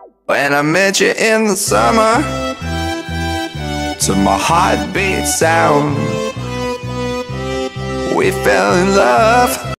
When I met you in the summer, to my heartbeat sound, we fell in love.